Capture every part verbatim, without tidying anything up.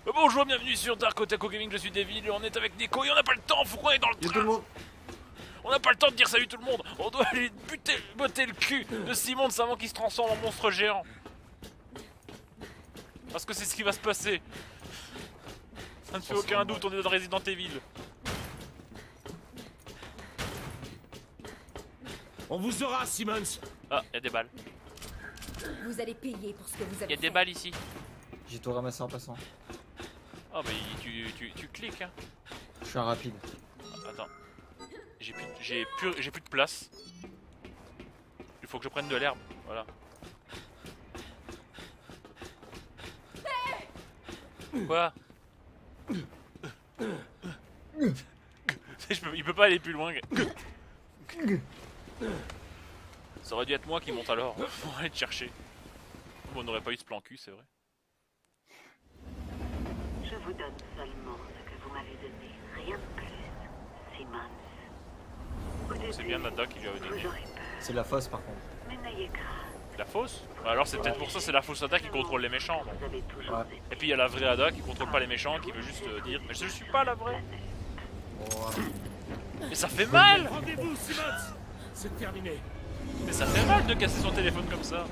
Bonjour, bienvenue sur Dark Otaku Gaming, je suis Devil et on est avec Nico et on n'a pas le temps, faut qu'on aille dans le train. Tout le monde. On n'a pas le temps de dire salut tout le monde, on doit aller buter, botter le cul de Simon avant qu'il se transforme en monstre géant. Parce que c'est ce qui va se passer. Ça ne fait aucun doute, on est dans Resident Evil. On vous aura, Simmons. Ah, y'a des balles. Vous allez payer pour ce que vous avez Y'a des fait. balles ici. J'ai tout ramassé en passant. Oh bah tu, tu, tu cliques hein. Je suis un rapide. Ah, attends. J'ai plus, j'ai plus, j'ai plus de place. Il faut que je prenne de l'herbe, voilà. Quoi? Je peux, il peut pas aller plus loin. Ça aurait dû être moi qui monte alors pour aller te chercher. Bon, on n'aurait pas eu ce plan cul, c'est vrai. Je vous donne seulement ce que vous m'avez donné, rien de plus, Simmons. C'est bien Nada qui lui avait donné. C'est la fosse par contre. Mais n'ayez crainte, La fausse? Bah alors c'est peut-être pour ça, c'est la fausse Ada qui contrôle les méchants. Donc. vous avez toujours Ouais. été Et puis il y a la vraie Ada qui contrôle pas les méchants, qui veut juste euh, dire mais je suis pas la vraie. Bon, Mais ça fait mal. Rendez-vous, Simmons. C'est terminé. Mais ça fait mal de casser son téléphone comme ça.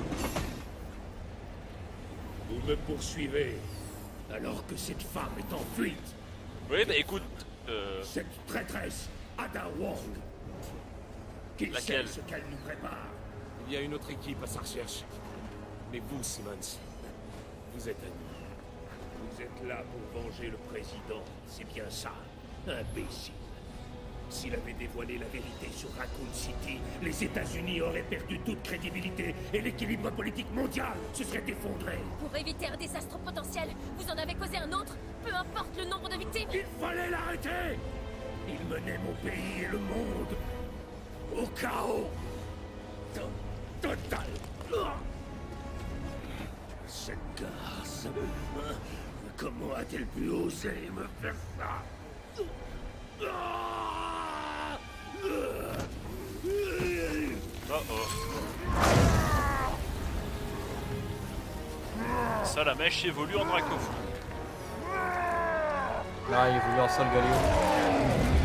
Vous me poursuivez alors que cette femme est en fuite. Oui bah écoute, euh, Cette traîtresse, Ada Wong. Qui Laquelle? sait ce qu'elle nous prépare. Il y a une autre équipe à sa recherche. Mais vous, Simmons, vous êtes à nous. Vous êtes là pour venger le président. C'est bien ça, imbécile. S'il avait dévoilé la vérité sur Raccoon City, les États-Unis auraient perdu toute crédibilité et l'équilibre politique mondial se serait effondré. Pour éviter un désastre potentiel, vous en avez causé un autre, peu importe le nombre de victimes. Il fallait l'arrêter. Il menait mon pays et le monde au chaos To- total. Cette garce, comment a-t-elle pu oser me faire ça? oh oh. Ça la mèche évolue en Dracofou. là il voulait en salle galéo.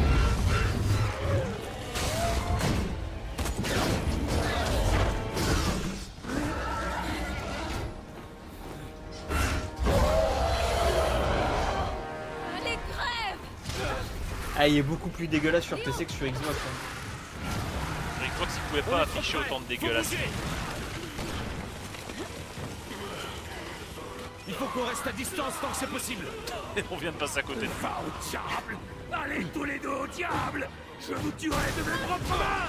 Allez, crève! Ah, il est beaucoup plus dégueulasse sur P C que sur Xbox. Hein. Je crois que s'il pouvait pas afficher autant de dégueulasse. Il faut qu'on reste à distance tant que c'est possible. On vient de passer à côté de Va au diable. Allez tous les deux au diable. Je vous tuerai de mes propres mains.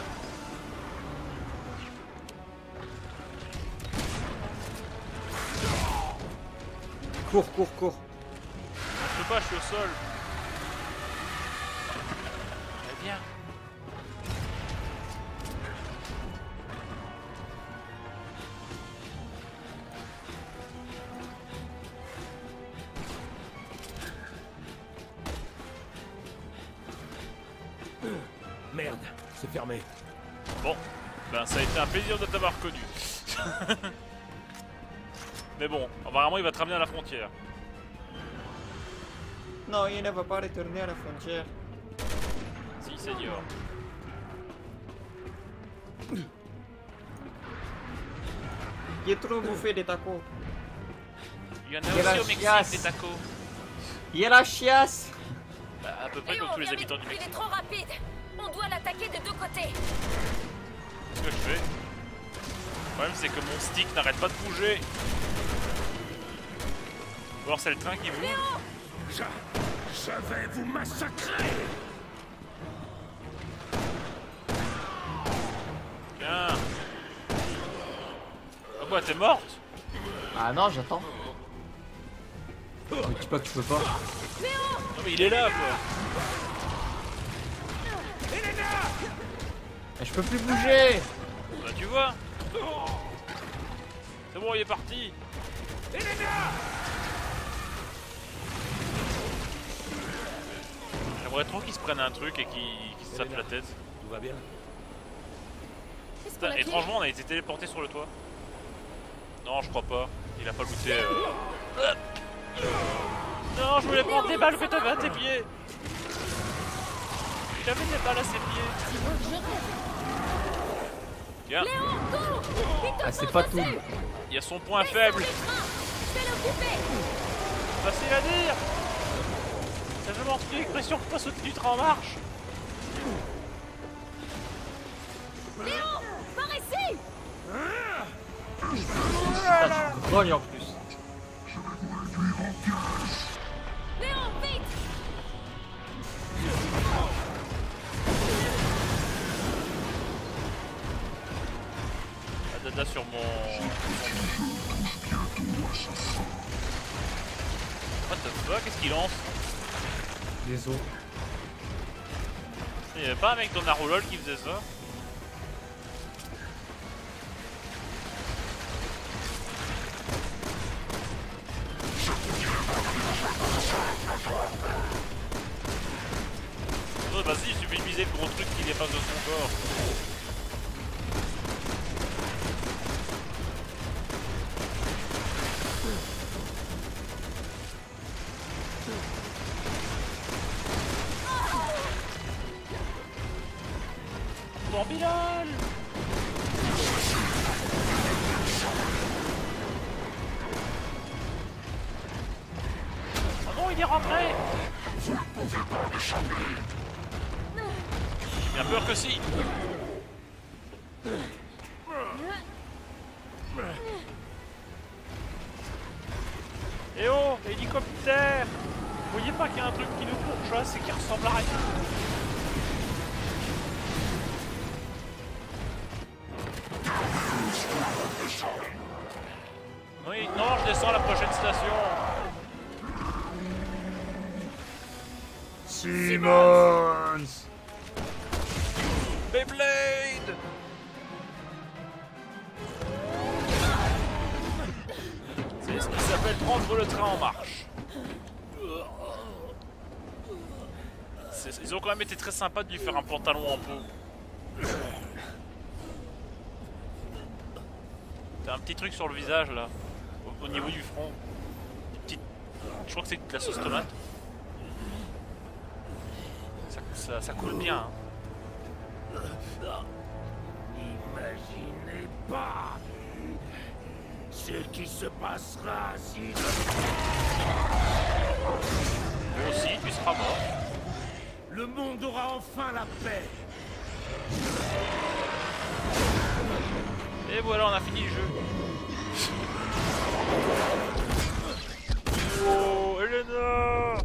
Cours, cours, cours. Je peux pas, je suis au sol. Très bien. Merde, c'est fermé. Bon, ben ça a été un plaisir de t'avoir connu. Mais bon, apparemment il va te ramener à la frontière. Non, il ne va pas retourner à la frontière. Si, seigneur. Il est trop bouffé des tacos. Il y en a Et la aussi au Mexique chiasse. des tacos. Il y a la chiasse. Bah, à peu près Et comme on tous les vient habitants du vite, il Mexique. est trop rapide. On doit l'attaquer de deux côtés. Ce que je fais. Le problème c'est que mon stick n'arrête pas de bouger. Ou alors c'est le train qui bouge. Je, je vais vous massacrer. Tiens. Ah bah t'es morte. Ah non, j'attends. Ne dis pas que tu peux pas. Non mais il est là quoi. Mais je peux plus bouger. Bah tu vois. C'est bon, il est parti. J'aimerais trop qu'ils se prennent un truc et qu'ils qu'ils se tapent la tête. Tout va bien? Est-ce qu'on Putain, a clé? étrangement, on a été téléporté sur le toit. Non, je crois pas. Il a pas looté. Euh... Non, je voulais prendre des balles que t'avais à tes pieds. J'avais des balles à ses pieds. Dis-moi que je rêve. Tiens, Léon, go! Ils te Ah, c'est font pas passer. tout. il y a son point Descends faible. du train. Je vais l'occuper. Facile à dire. C'est vraiment une expression que pas sauter du train en marche. Léon, par ici. Putain, tu grognes en plus. Léon, vite. La dada sur mon... What the fuck, qu'est-ce qu'il lance? Des os. Il y avait pas un mec dans Naruto qui faisait ça? Oh, vas-y, il suffit de viser le gros truc qui dépasse de son corps. Bon Bilal! Oh non, il est rentré! J'ai bien peur que si! Eh oh, hélicoptère! Vous voyez pas qu'il y a un truc qui nous pourchasse et qui ressemble à rien? Oui, non, je descends à la prochaine station. Simmons. Beyblade! C'est ce qui s'appelle prendre le train en marche. C'est- Ils ont quand même été très sympas de lui faire un pantalon en peau. T'as un petit truc sur le visage là, au, au niveau du front. Une petite... Je crois que c'est de la sauce tomate. Ça, ça, ça coule bien. Hein. N'imaginez pas ce qui se passera si... Toi aussi, tu seras mort. Le monde aura enfin la paix. Et voilà, on a fini le jeu. Oh, Elena!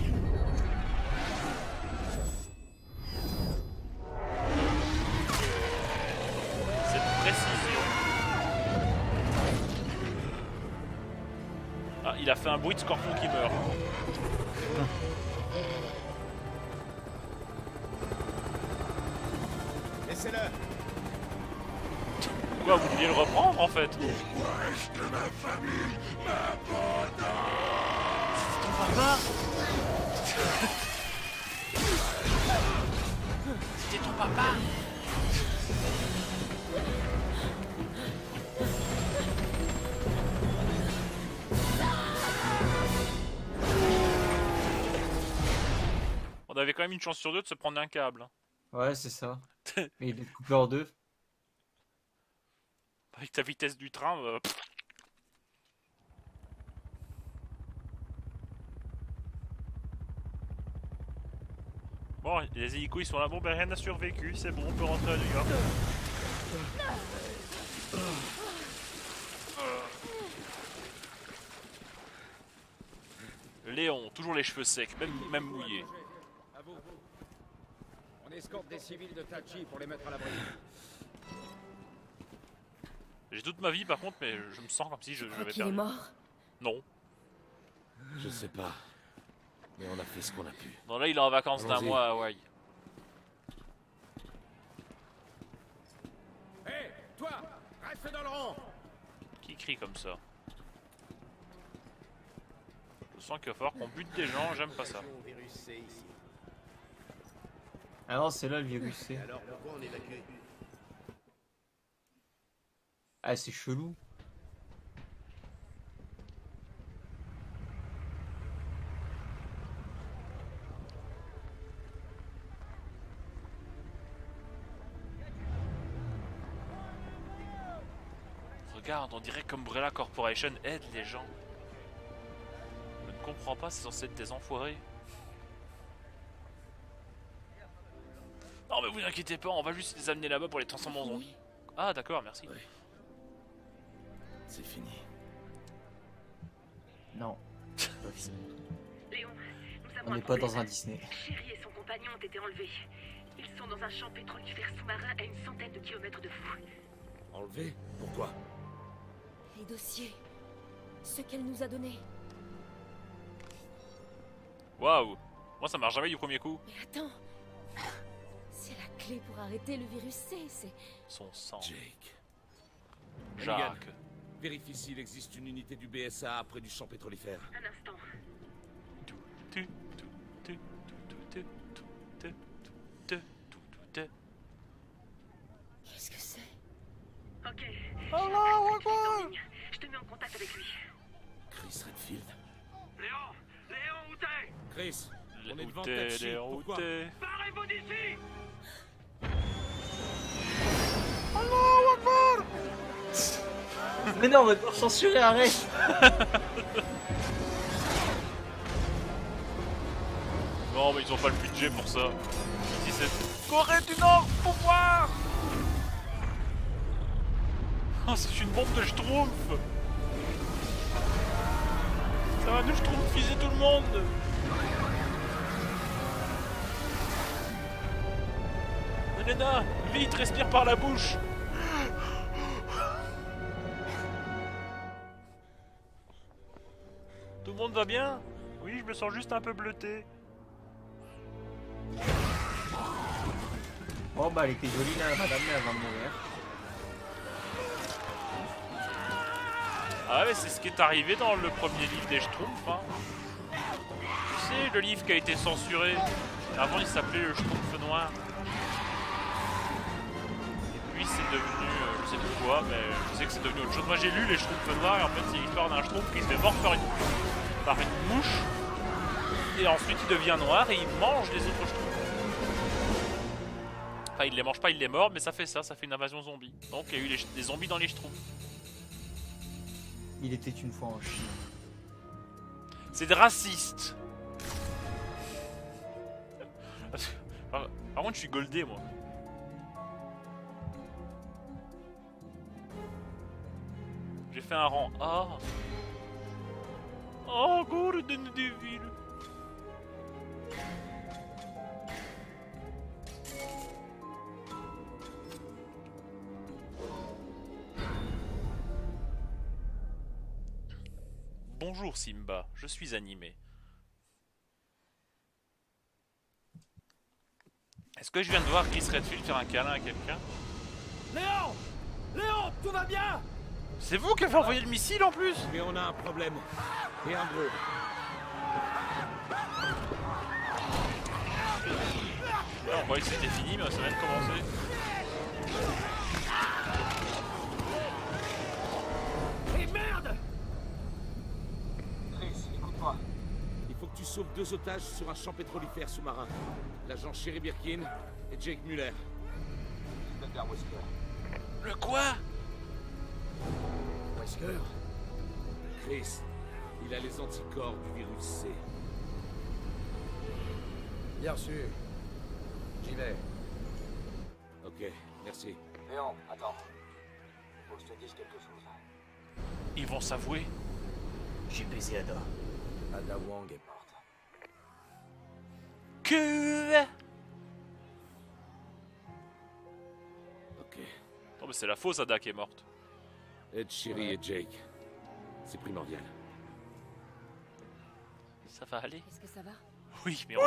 Cette précision. Ah, il a fait un bruit de scorpion qui meurt. Laissez-le. Quoi, vous deviez le reprendre en fait? C'est ton papa? C'était ton papa? On avait quand même une chance sur deux de se prendre un câble. Hein. Ouais, c'est ça. Mais il est coupé en deux. Avec ta vitesse du train, euh, pff. Bon, les hélicos ils sont là, bon ben rien n'a survécu, c'est bon, on peut rentrer à New York. Léon, toujours les cheveux secs, même, même mouillés. À vous. On escorte des civils de Tachi pour les mettre à l'abri. J'ai toute ma vie par contre, mais je me sens comme si je, je l'avais Qu'il est perdu. mort. Non. Je sais pas. Mais on a fait ce qu'on a pu. Non, là il est en vacances d'un Allons-y. mois à Hawaï. Hé, hey, toi, reste dans le rang. Qui crie comme ça? Je sens qu'il va falloir qu'on bute des gens, j'aime pas ça. Virus C ici. Ah non, c'est là le virus C. Alors pourquoi on évacue? Ah, c'est chelou. regarde, on dirait qu'Umbrella Corporation aide les gens. Je ne comprends pas, c'est censé être des enfoirés. Non mais vous inquiétez pas, on va juste les amener là-bas pour les transformer en zombies. Ah d'accord, merci. Ouais. C'est fini. Non. C'est pas fini. Léon, nous avons On un n'est pas dans problème. un Disney. Chéri et son compagnon ont été enlevés. Ils sont dans un champ pétrolifère sous-marin à une centaine de kilomètres de vous. Enlevé? Pourquoi? Les dossiers. Ce qu'elle nous a donné. Waouh. Moi ça marche jamais du premier coup. Mais attends. C'est la clé pour arrêter le virus C, c'est... Son sang. Jake. Jacques. Vérifie s'il existe une unité du B S A près du champ pétrolifère. Un instant. Tu, tu, tu, tu, tu, tu, tu, tu, tu, tu, tu. Qu'est-ce que c'est? Ok. Allah Je en ligne. Je te mets en contact avec lui. Chris Redfield. Léon Léon, où t'es? Chris, on est Où devant t'es, Tachi. Léon, où Pourquoi? t'es? Barrez-vous d'ici! Mais non, on va devoir censurer, arrête. Non mais ils ont pas le budget pour ça. Si c'est Corée du Nord, pouvoir. Oh c'est une bombe de Schtroumpf. Ça va nous Schtroumpfiser tout le monde. Elena, vite, respire par la bouche. Tout le monde va bien? Oui, je me sens juste un peu bleuté. Oh bah elle était jolie là, madame, mais avant de mourir. Ah ouais, c'est ce qui est arrivé dans le premier livre des Schtroumpfs. Hein. Tu sais, le livre qui a été censuré. Avant, il s'appelait le Schtroumpf Noir. Et puis, c'est devenu, euh, je sais plus quoi, mais je sais que c'est devenu autre chose. Moi, j'ai lu les Schtroumpfs Noirs, et en fait, c'est l'histoire d'un Schtroumpf qui se fait mordre par une, par une mouche. Et ensuite, il devient noir et il mange les autres Schtroumpfs. Enfin, il les mange pas, il les mord, mais ça fait ça, ça fait une invasion zombie. Donc, il y a eu les, des zombies dans les Schtroumpfs. Il était une fois en Chine. C'est des racistes. Par, par contre, je suis goldé, moi. J'ai fait un rang A. Oh, Golden Devil. Bonjour Simba, je suis animé. Est-ce que je viens de voir Chris Redfield faire un câlin à quelqu'un? Léon! Léon, tout va bien? C'est vous qui avez envoyé le missile en plus? Mais on a un problème. Et un gros. Ouais, on croyait que c'était fini, mais ça vient de commencer. Et merde! Chris, écoute-moi. Il faut que tu sauves deux otages sur un champ pétrolifère sous-marin. L'agent Sherry Birkin et Jake Muller. Inspecteur Wesker. Le quoi? Wesker? Chris, il a les anticorps du virus C. Bien reçu. J'y vais. Ok, merci. Léon, attends. Faut que je te dise quelque chose. Ils vont s'avouer. J'ai baisé Ada. Ada Wong est morte. Que... Ok. Non mais c'est la fausse Ada qui est morte. Ed, Sherry et Jake. C'est primordial. Ça va aller? Est-ce que ça va? Oui, mais on...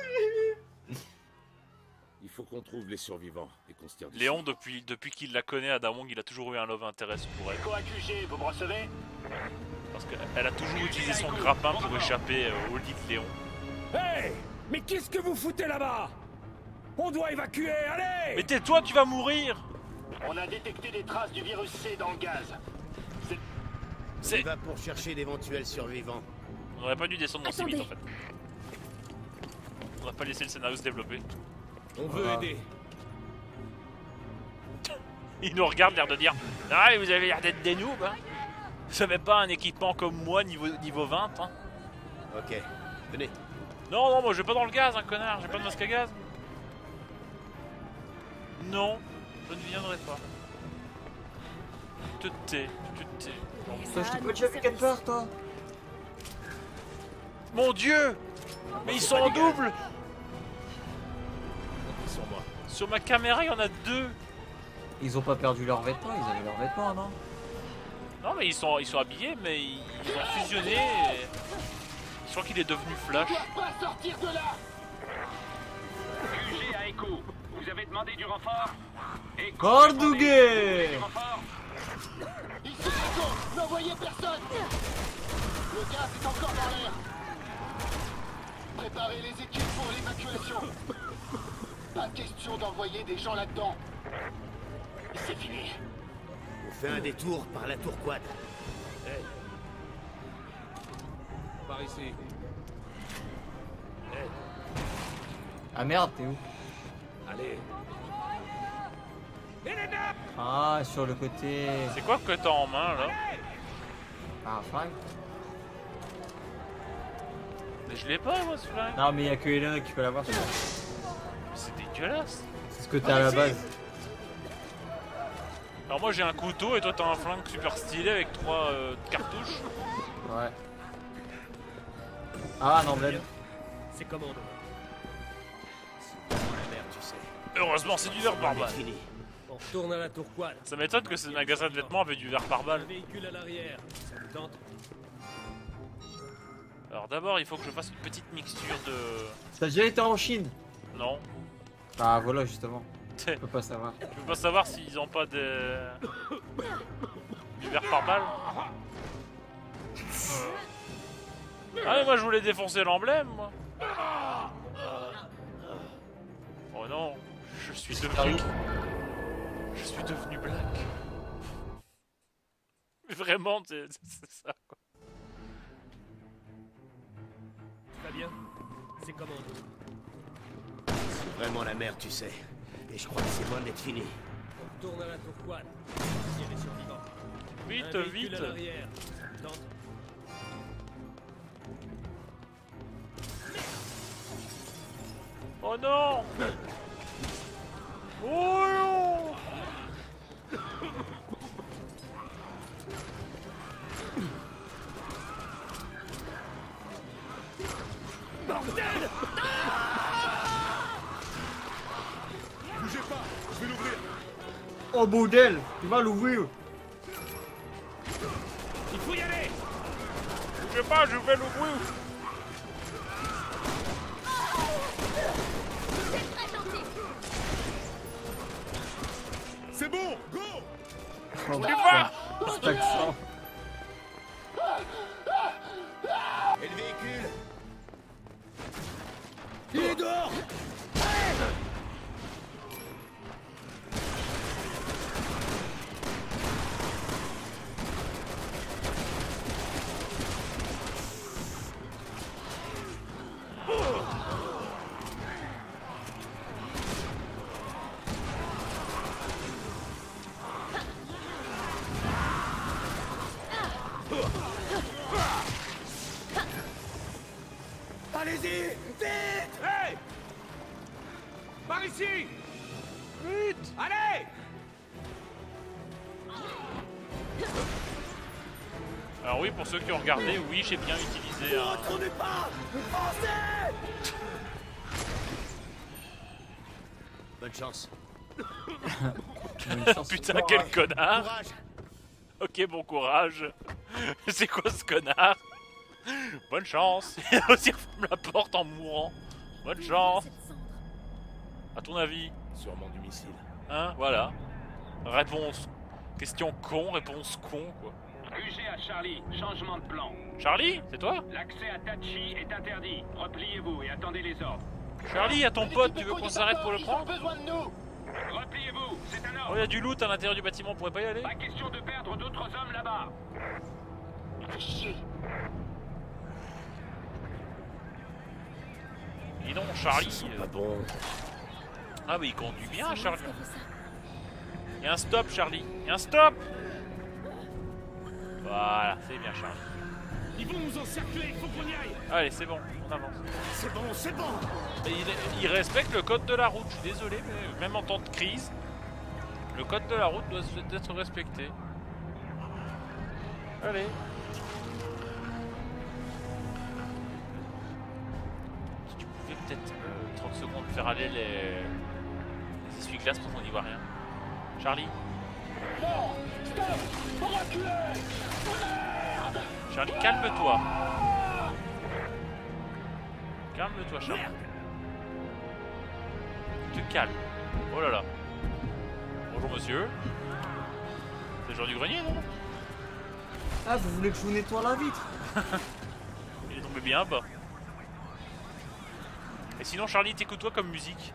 Il faut qu'on trouve les survivants et qu'on se tire dessus. Léon, depuis, depuis qu'il la connaît, Ada Wong, il a toujours eu un love interest pour elle. Co-Q G, vous me recevez? Parce qu'elle a toujours utilisé son grappin pour échapper euh, au lit de Léon. Hey! Mais qu'est-ce que vous foutez là-bas? On doit évacuer, allez! Mais tais-toi, tu vas mourir! On a détecté des traces du virus C dans le gaz. C'est... On va pour chercher d'éventuels survivants. On aurait pas dû descendre aussi Attendez. vite en fait. On aurait pas laissé le scénario se développer. On veut Voilà. aider. Ils nous regardent, l'air de dire ah, vous avez l'air d'être des noobs, hein. Vous avez pas un équipement comme moi, niveau, niveau vingt, hein. Ok, venez. Non, non, moi je vais pas dans le gaz, hein, connard, j'ai pas de masque à gaz. Non, je ne viendrai pas. Tu te tais, tu te tais. Toi, je t'ai pas déjà vu quelque part, toi. Mon dieu! Mais ils sont en double! Sur moi. Sur ma caméra, il y en a deux! Ils ont pas perdu leurs vêtements, ils avaient leurs vêtements, non? Non, mais ils sont, ils sont habillés, mais ils, ils ont fusionné. Et... Je crois qu'il est devenu Flash. Pas sortir de là. Q G à Echo. Vous avez demandé du renfort? Echo, Corduguet! du renfort? Ici Echo, n'envoyez personne. Le gaz est encore dans l'air. Préparez les équipes pour l'évacuation. Pas question d'envoyer des gens là-dedans. C'est fini. On fait un détour par la tour quad. Hey. Par ici. Hey. Ah merde, t'es où? Allez. Ah, sur le côté. C'est quoi que t'as en main là? Ah, flingue. Mais je l'ai pas moi ce flingue. Non, mais il y a que Elena qui peut l'avoir. C'est C'est dégueulasse. ce que t'as à la base. Alors moi j'ai un couteau et toi t'as un flingue super stylé avec trois euh, cartouches. Ouais. Ah, un emblème. C'est commando. La merde, tu sais. Heureusement c'est du verre par C'est balle. fini. On retourne à la tour quad. Ça m'étonne que ce magasin de vêtements avait du verre par Un balle. véhicule à l'arrière. Ça vous tente? Alors d'abord il faut que je fasse une petite mixture de... T'as déjà été en Chine? Non. Ah, voilà, justement. Je Je peux pas savoir. peux pas savoir s'ils ont pas de... du verre par balle. Ah mais moi je voulais défoncer l'emblème moi. Oh non, je suis devenu... Je suis devenu black. Mais vraiment, c'est c'est ça quoi. Très bien. C'est commando. C'est vraiment la merde, tu sais. Et je crois que c'est loin d'être fini. On retourne à la tour quad. Il y a les survivants. Vite, Un véhicule vite. à l'arrière. Ça vous tente? Oh non. Oh non. Bougez pas. Je vais l'ouvrir. Oh, bordel! Tu vas l'ouvrir! Il faut y aller. Je sais pas, je vais l'ouvrir. C'est très gentil. C'est bon. Go. On y va! Cet accent. Et le véhicule? Il est dehors. Allez-y. Vite. Hey. Par ici. Vite. Allez. Alors oui, pour ceux qui ont regardé, oui, j'ai bien utilisé un... Retournez pas. Avancez. Bonne chance. Une chance. Putain, quel connard. Courage. Ok, bon courage. C'est quoi ce connard? Bonne chance. Il aussi referme la porte en mourant. Bonne chance. Cette cendre. À ton avis? Sûrement du missile. Hein? Voilà. Réponse. Question con, réponse con, quoi. Q G à Charlie, changement de plan. Charlie, c'est toi? L'accès à Tachi est interdit. Repliez-vous et attendez les ordres. Charlie, à ton pote, tu veux qu'on s'arrête pour le prendre? besoin de nous. Repliez-vous, c'est un Oh, ordre. il y a du loot à l'intérieur du bâtiment, on pourrait pas y aller? Pas question de perdre d'autres hommes là-bas. Fais chier. Dis donc, Charlie. Pas euh, bon. Ah, mais il conduit bien, Charlie. Qu'est-ce que ça? Il y Fais un stop, Charlie. Fais un stop. Voilà, c'est bien, Charlie. Ils vont nous encercler, il faut qu'on y aille. Allez, c'est bon, on avance. C'est bon, c'est bon. Et il, il respecte le code de la route, je suis désolé, mais même en temps de crise, le code de la route doit être respecté. Allez. Si tu pouvais peut-être euh, trente secondes faire aller les, les essuie-glaces parce qu'on n'y voit rien. Charlie. Non! Stop! Reculez! Merde! Charlie, calme-toi. Calme-toi, Charlie. Tu te calmes. Oh là là. Bonjour monsieur. C'est le jour du grenier, non? Ah, vous voulez que je vous nettoie la vitre? Il est tombé bien bas. Et sinon, Charlie, t'écoutes toi comme musique?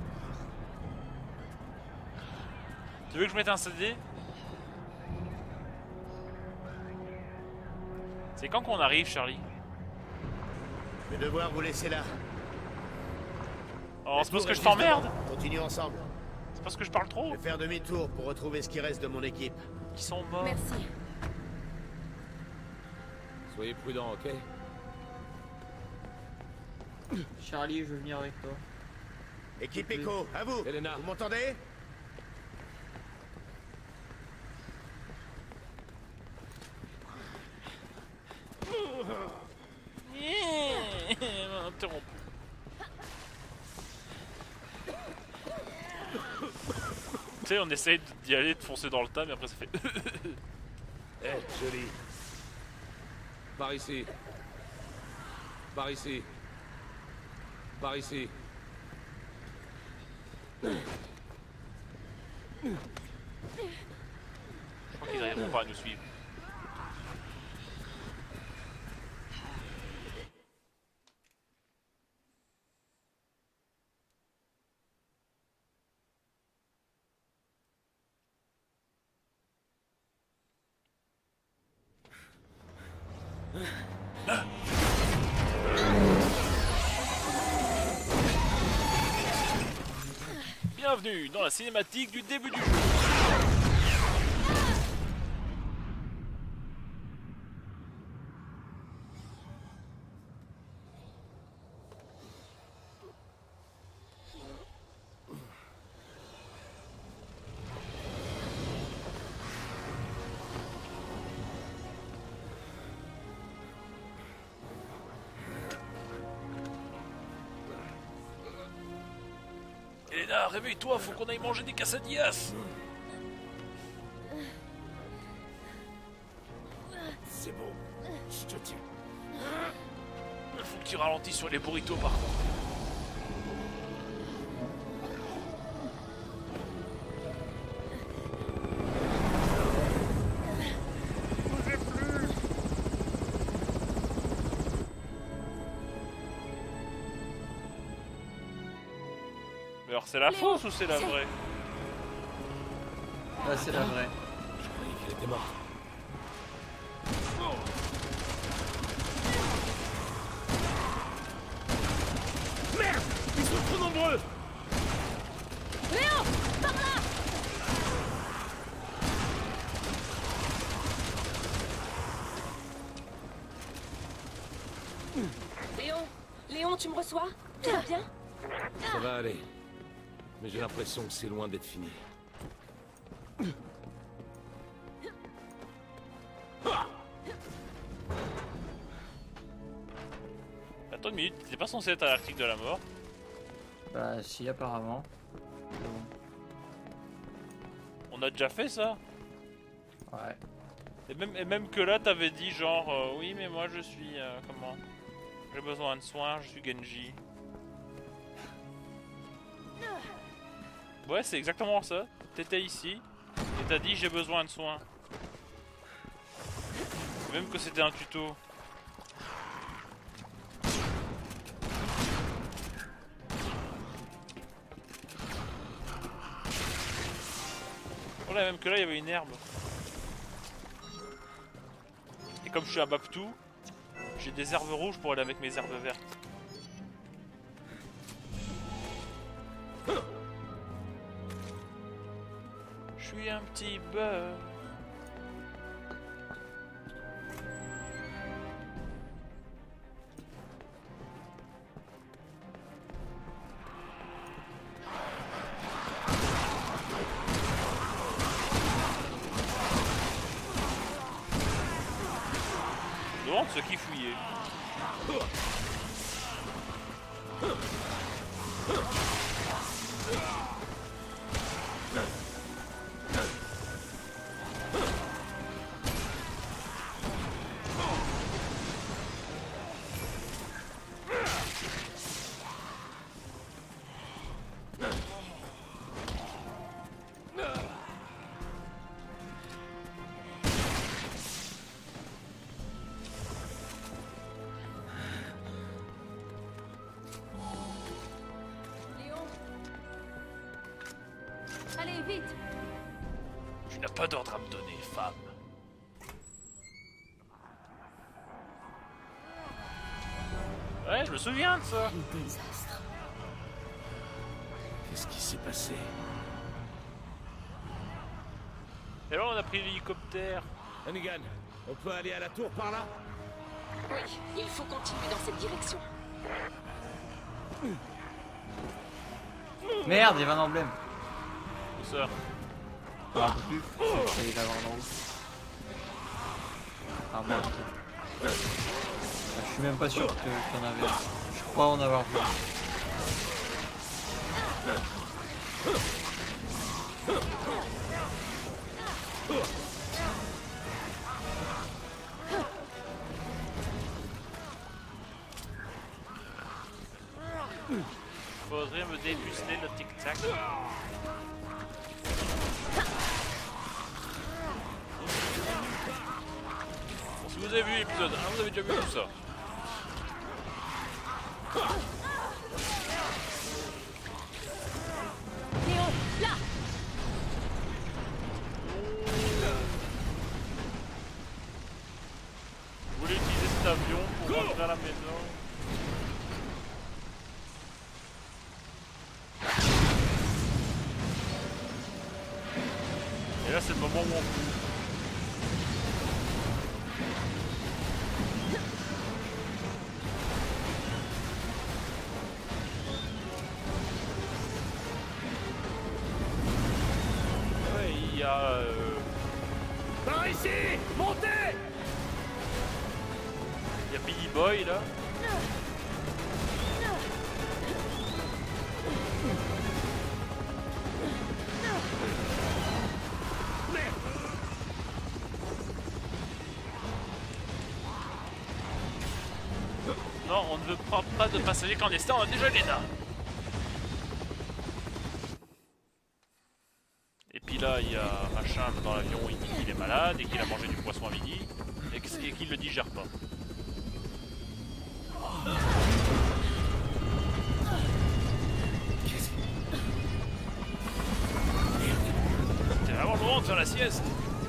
Tu veux que je mette un C D? C'est quand qu'on arrive, Charlie? Je vais devoir vous laisser là. Oh, c'est parce que je t'emmerde. Continuons ensemble. C'est parce que je parle trop. Je vais faire demi-tour pour retrouver ce qui reste de mon équipe. Qui sont morts. Merci. Soyez prudents, ok? Charlie, je veux venir avec toi. Équipe Echo, à vous. Elena. Vous m'entendez? Interrompu. Tu sais, on essaye d'y aller, de foncer dans le tas, mais après ça fait. Eh, joli. Par ici. Par ici. Par ici. Je crois qu'ils n'arriveront pas à nous suivre. Bienvenue dans la cinématique du début du jeu. Elena, réveille-toi, faut qu'on aille manger des quesadillas. C'est bon. Je te tiens. Il faut que tu ralentisses sur les burritos par contre. Mais alors c'est la Léon, fausse ou c'est la c'est- vraie? Ah, c'est la vraie. Je croyais qu'elle était morte. Merde! Ils sont trop nombreux! Léon, par là! Léon, Léon, tu me reçois? Tout va bien? Ça va aller. Mais j'ai l'impression que c'est loin d'être fini. Attends une minute, t'es pas censé être à l'article de la mort? Bah, si, apparemment. On a déjà fait ça? Ouais. Et même, et même que là t'avais dit genre euh, oui mais moi je suis euh, comment? J'ai besoin de soins, je suis Genji. Ouais c'est exactement ça. T'étais ici et t'as dit j'ai besoin de soins. Même que c'était un tuto. Voilà, même que là il y avait une herbe. Et comme je suis à Baptou, j'ai des herbes rouges pour aller avec mes herbes vertes. Je suis puis un petit beurre. Je demande ce qui fouillait. Allez, vite! Tu n'as pas d'ordre à me donner, femme. Ouais, je me souviens de ça. Quel désastre. Qu'est-ce qui s'est passé? Et là, on a pris l'hélicoptère. Hannigan, on peut aller à la tour par là? Oui, il faut continuer dans cette direction. Merde, il y avait un emblème. Tout ça. Ah, un peu plus. Ça y est, d'avoir en haut. Ah merde. Ah, je suis même pas sûr que qu'il y en avait un. Je crois en avoir vu. Faudrait me dépuceler le tic-tac. Bon, si vous avez vu l'épisode un, vous avez déjà vu tout ça. Léon, là! Vous voulez utiliser cet avion pour rentrer à la maison? Et là, c'est le moment où on court. Ouais, il y a... Euh... Par ici! Montez! Il y a Billy Boy là. Non, on ne veut pas, pas de passagers clandestins, on a déjà Lena. Et puis là, il y a machin dans l'avion, il dit qu'il est malade et qu'il a mangé du poisson à midi et qu'il le digère pas. C'est vraiment le moment de faire la sieste.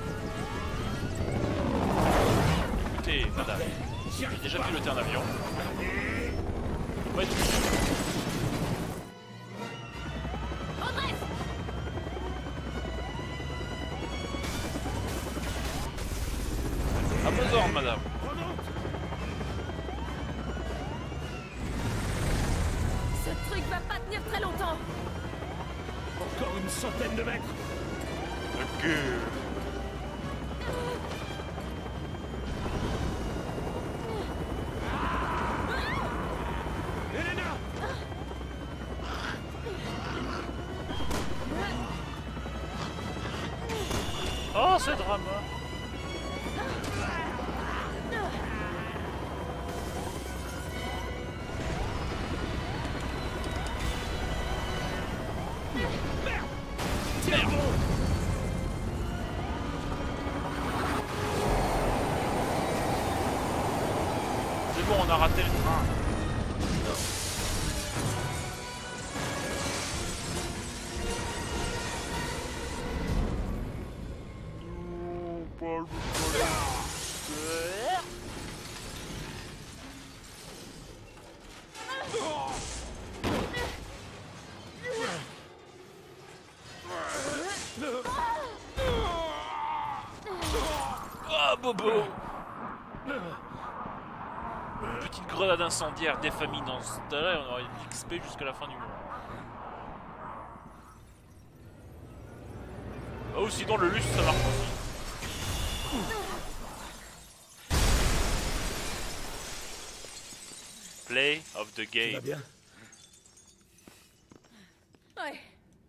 Écoutez, madame, j'ai déjà piloté un avion. Faut pas être à vos ordres, madame. Ce truc va pas tenir très longtemps. Encore une centaine de mètres! Ok. Elena! Oh, ce drama. C'est bon, on a raté le train. bobo. Une petite grenade incendiaire défamine dans ce tas-là et on aurait l'X P jusqu'à la fin du monde. Oh, sinon le lustre ça marche aussi. Play of the game. Tu vas bien? Ouais.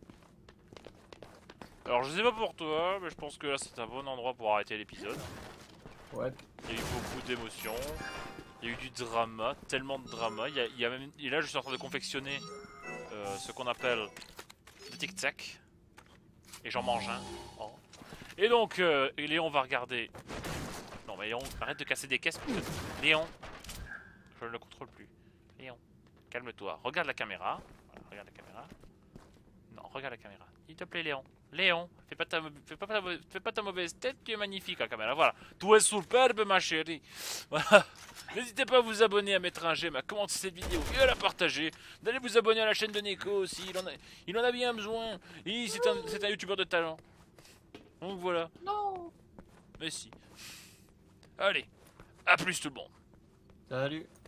Alors je sais pas pour toi, mais je pense que là c'est un bon endroit pour arrêter l'épisode. Ouais. Il y a eu beaucoup d'émotions, il y a eu du drama, tellement de drama. Il y a, il y a même, et là je suis en train de confectionner euh, ce qu'on appelle le tic-tac. Et j'en mange un. Oh. Et donc euh, et Léon va regarder. Non mais Léon, arrête de casser des caisses. Putain. Léon, je ne le contrôle plus. Léon, calme-toi. Regarde la caméra. Voilà, regarde la caméra. Non, regarde la caméra. S'il te plaît, Léon. Léon, fais pas, ta, fais, pas ta, fais pas ta mauvaise tête, tu es magnifique la caméra. Voilà. Tu es superbe, ma chérie. Voilà. N'hésitez pas à vous abonner, à mettre un j'aime, à commenter cette vidéo et à la partager. D'aller vous abonner à la chaîne de Neko aussi. Il en a, il en a bien besoin. C'est un, c'est un youtubeur de talent. Donc voilà. Non. Mais si. Allez. À plus tout le monde. Salut.